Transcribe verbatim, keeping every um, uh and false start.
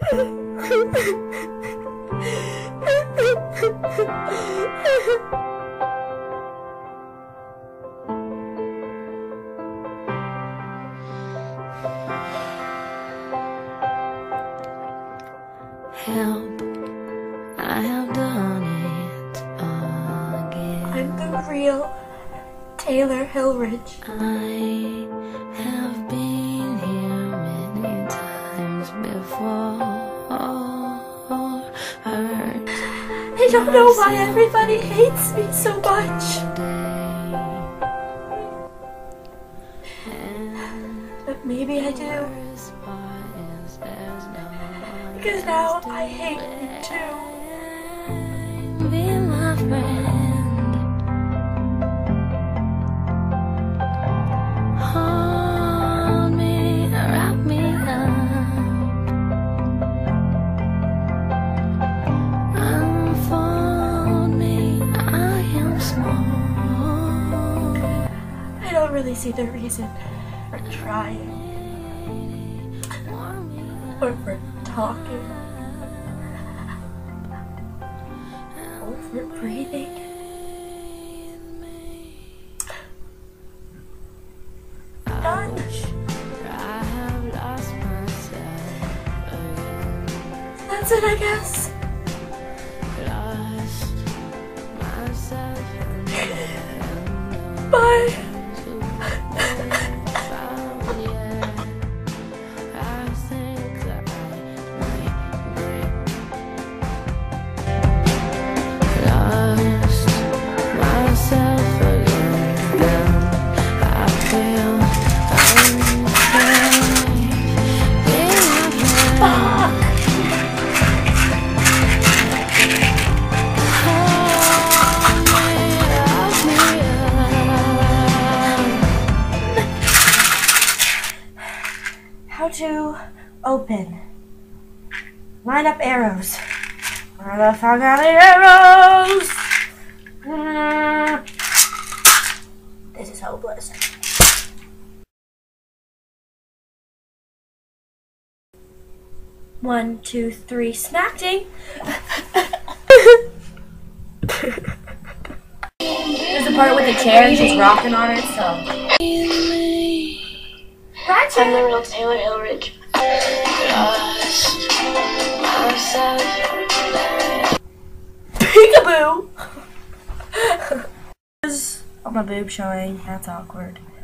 Help, I have done it again. I'm the real Taylor Hillridge. I have been here many times before. Hurt I don't know why everybody hates me so much. But maybe I do. Because now I hate you too. Be my friend. Hold me, wrap me up. Unfold me, I am small. I don't really see the reason for trying. Or for talking. Or for breathing. Done. That's it, I guess. Bye. How to open. Line up arrows. Where the fuck are the arrows? Uh, this is hopeless. One, two, three, snacking. There's the part with the chair and she's rocking on it, so. I'm the real Taylor Hillridge. Peekaboo! On my boob showing, that's awkward.